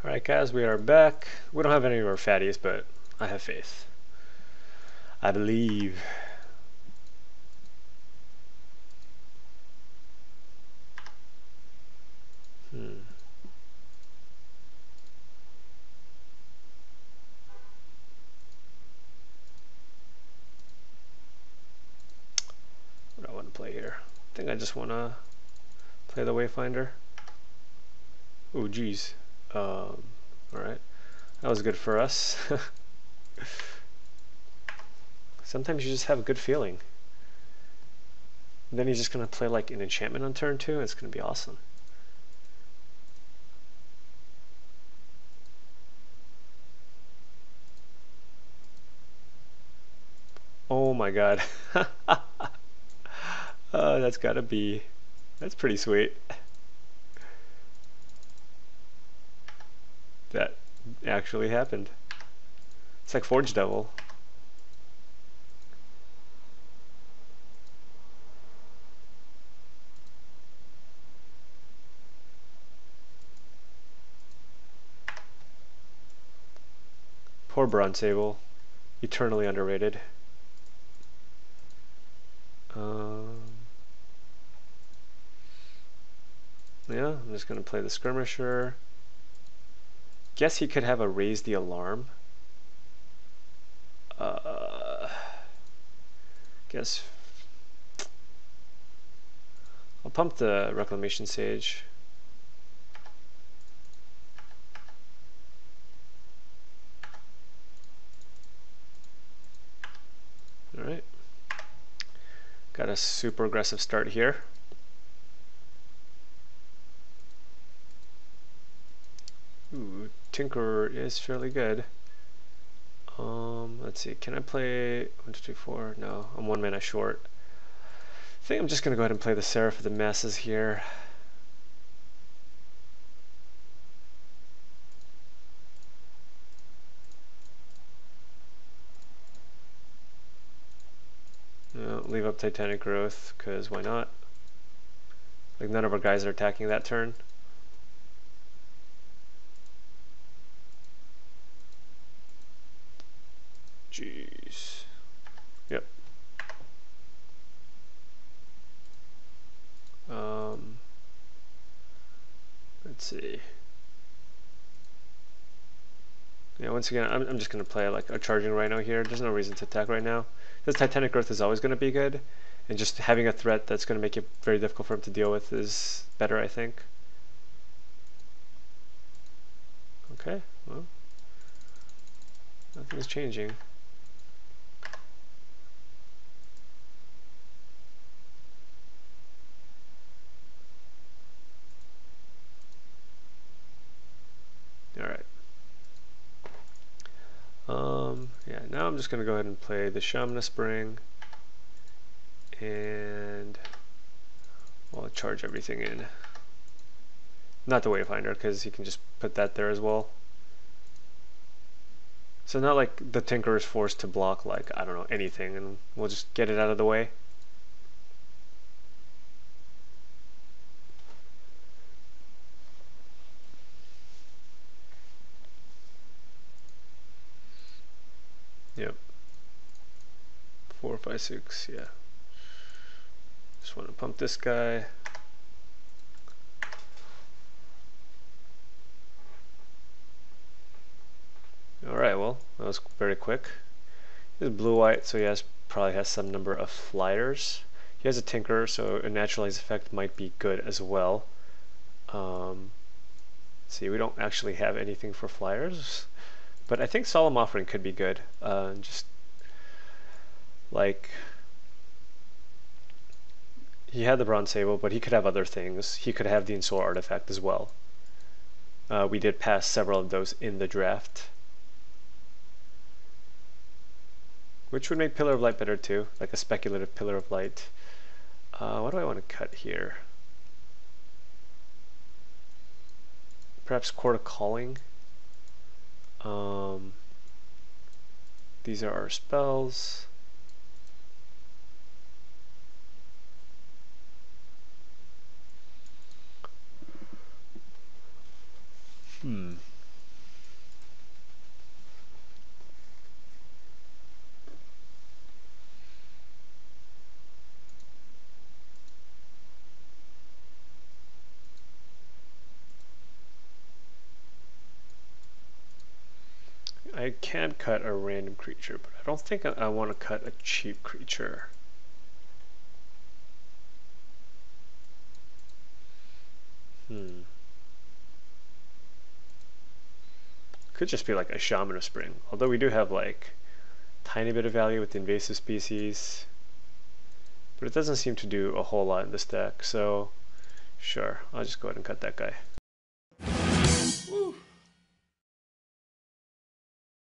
Alright guys, we are back. We don't have any of our fatties, but I have faith. I believe. What do I want to play here? I think I just want to play the Wayfinder. Oh geez. Alright. That was good for us. Sometimes you just have a good feeling. And then he's just going to play like an enchantment on turn 2. It's going to be awesome. Oh my god. Oh, that's pretty sweet. That actually happened. It's like Forge Devil. Poor Bronze Sable. Eternally underrated. Yeah, I'm just going to play the Skirmisher. Guess he could have a Raise the Alarm. Guess I'll pump the Reclamation Sage. Alright. Got a super aggressive start here. Ooh, Tinker is fairly good. Let's see, can I play 1, 2, 3, 4? No, I'm 1 mana short. I think I'm just gonna go ahead and play the Seraph of the Masses here. Leave up Titanic Growth, because why not? Like, none of our guys are attacking that turn. Jeez. Yep. Let's see. Yeah, once again, I'm just going to play like a charging rhino here. There's no reason to attack right now. This Titanic Growth is always going to be good, and just having a threat that's going to make it very difficult for him to deal with is better, I think. Okay, well, nothing's changing. Alright. Yeah, now I'm just going to go ahead and play the Shamana Spring, and I'll charge everything in. Not the Wayfinder, because he can just put that there as well. So not like the Tinker is forced to block, like, I don't know, anything, and we'll just get it out of the way. Yep. 4, 5, 6, yeah. Just want to pump this guy. Alright, well, that was very quick. He's blue-white, so he probably has some number of flyers. He has a Tinker, so a Naturalize effect might be good as well. See, we don't actually have anything for flyers, but I think Solemn Offering could be good. Just like, he had the Bronze Sable, but he could have other things. He could have the Ensoul Artifact as well. We did pass several of those in the draft, which would make Pillar of Light better too, like a speculative Pillar of Light. What do I want to cut here? Perhaps Court of Calling. These are our spells. I can cut a random creature, but I don't think I want to cut a cheap creature. Could just be like a Shaman of Spring, although we do have like tiny bit of value with the invasive species, but it doesn't seem to do a whole lot in this deck, so sure, I'll just go ahead and cut that guy.